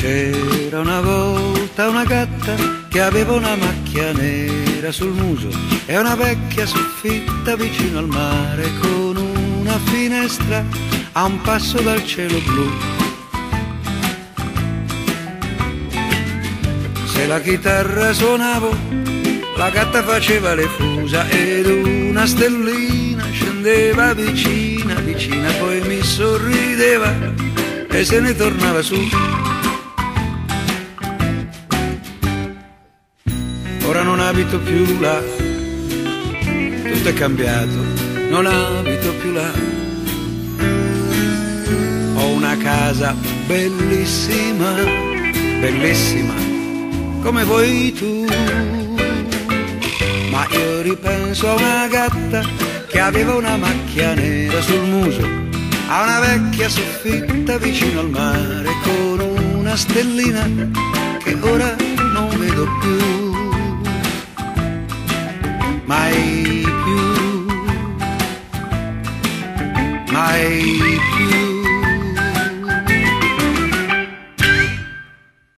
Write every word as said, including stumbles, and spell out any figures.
C'era una volta una gatta che aveva una macchia nera sul muso e una vecchia soffitta vicino al mare con una finestra a un passo dal cielo blu. Se la chitarra suonavo, la gatta faceva le fusa ed una stellina scendeva vicina, vicina, poi mi sorrideva e se ne tornava su. Ora non abito più là, tutto è cambiato, non abito più là. Ho una casa bellissima, bellissima, come vuoi tu. Ma io ripenso a una gatta che aveva una macchia nera sul muso, a una vecchia soffitta vicino al mare con una stellina che ora non vedo più. Mai più, mai